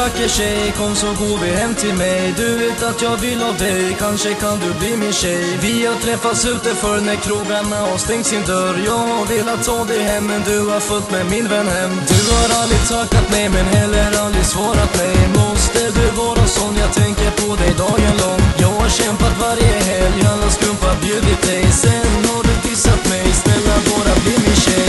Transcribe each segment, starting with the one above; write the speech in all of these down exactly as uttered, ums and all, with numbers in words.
vacker tjej, kom så går vi hem till mig. Du vet att jag vill av dig, kanske kan du bli min tjej. Vi har träffats ute för när krogarna har stängt sin dörr. Jag har velat ta dig hem men du har följt med min vän hem. Du har aldrig tackat mig men heller aldrig svarat mig. Måste du vara sån, jag tänker på dig dagen lång. Jag har kämpat varje helg, alla skumpar bjudit dig. Sen har du dissat mig, snälla bara bli min tjej.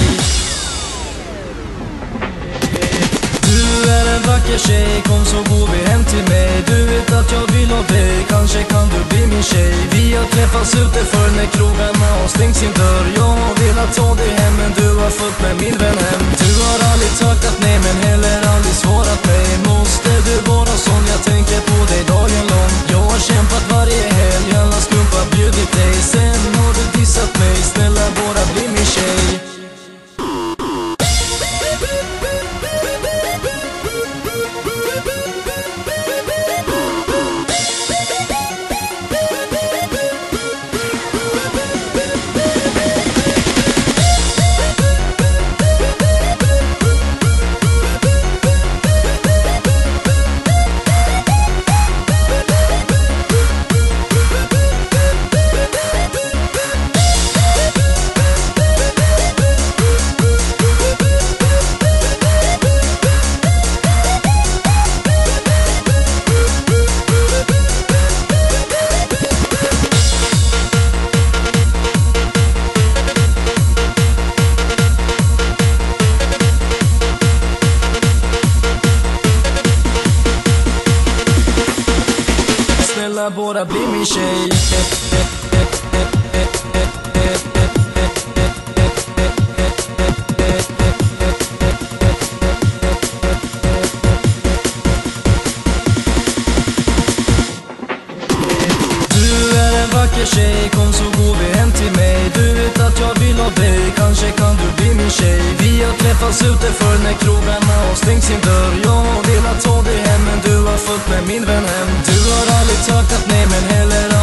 Du är en vacker tjej, kom så går vi hem till mig. Du vet att jag vill av dig, kanske kan du bli min tjej. Vi har träffats ute för när krogarna har stängt sin dörr. Jag har velat ta dig hem men du har följt med min vän hem. Du har aldrig tackat nej men heller aldrig svarat mig. Måste du vara sån, jag tänker på dig dagen lång. Jag har kämpat varje helg, alla skumpar bjudit dig. Sen har du dissat mig, snälla bara bli min tjej. Snälla bara bli min tjej. Du är en vacker tjej, kom så går vi hem till mig. Du vet att jag vill av dig, kanske kan du bli min tjej. Vi har träffats ute för när krogarna har stängt sin dörr. Jag har velat ta dig hem men du har följt med min vän hem. Du har aldrig tackat nej men heller